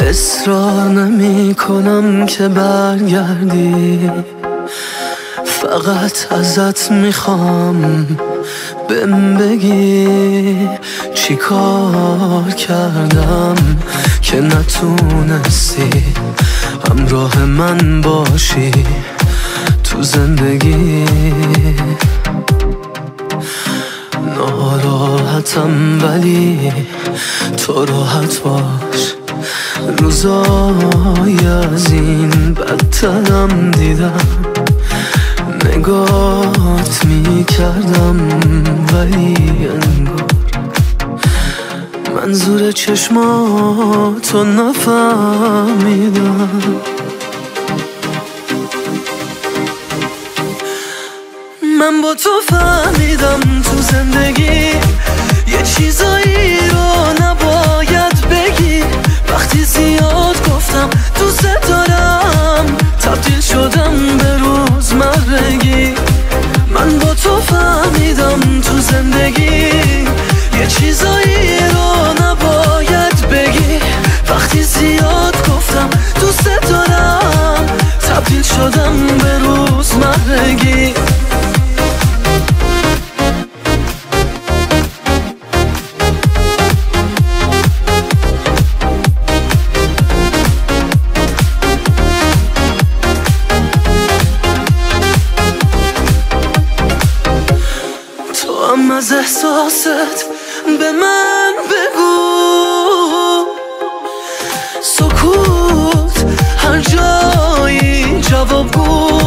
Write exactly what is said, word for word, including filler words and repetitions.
اصرار نمی کنم که برگردی، فقط ازت میخوام بهم بگی چی کار کردم که نتونستی همراه من باشی تو زندگی. ناراحتم ولی تو راحت باش، روزای از این بدترم دیدم، نگات میکردم ولی انگار منظور چشماتو نفهمیدم. من با تو فهمیدم تو زندگی یه چیزایی رو نباید بگی، وقتی زیاد گفتم دوست دارم تبدیل شدم به روزمرگی. من با تو فهمیدم تو زندگی یه چیزایی رو نباید بگی، وقتی زیاد گفتم دوست دارم تبدیل شدم به روزمرگی. از احساست به من بگو، سکوت هر جایی جوابگو